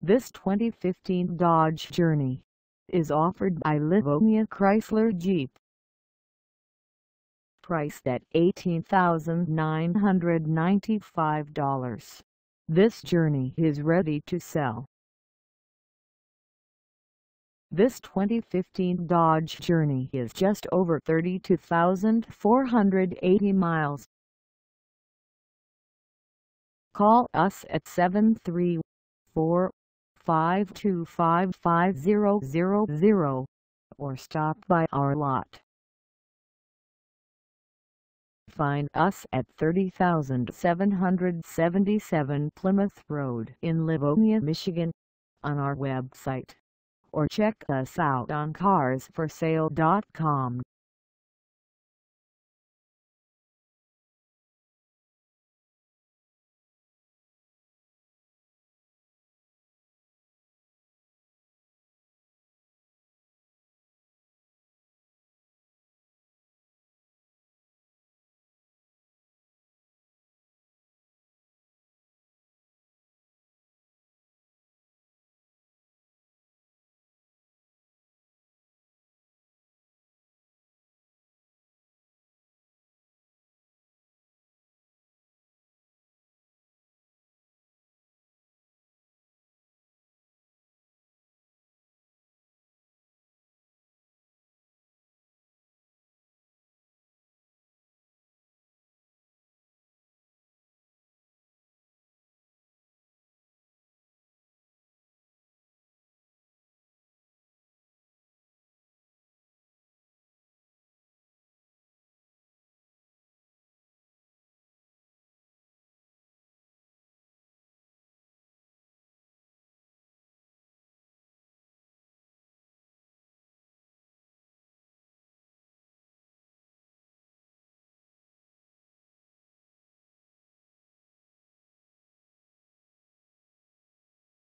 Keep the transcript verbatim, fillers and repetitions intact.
This twenty fifteen Dodge Journey is offered by Livonia Chrysler Jeep. Priced at eighteen thousand nine hundred ninety-five dollars, this Journey is ready to sell. This twenty fifteen Dodge Journey is just over thirty-two thousand four hundred eighty miles. Call us at seven three four, five two five, five zero zero zero or stop by our lot. Find us at thirty thousand seven hundred seventy-seven Plymouth Road in Livonia, Michigan, on our website, or check us out on cars for sale dot com.